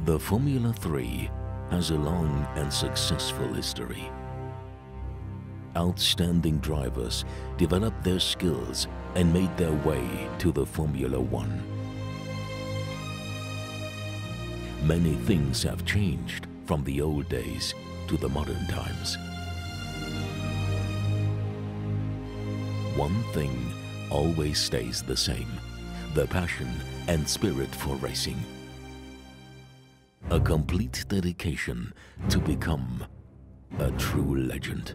The Formula 3 has a long and successful history. Outstanding drivers developed their skills and made their way to the Formula 1. Many things have changed from the old days to the modern times. One thing always stays the same: the passion and spirit for racing. A complete dedication to become a true legend.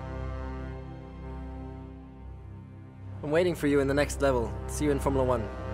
I'm waiting for you in the next level. See you in Formula 1.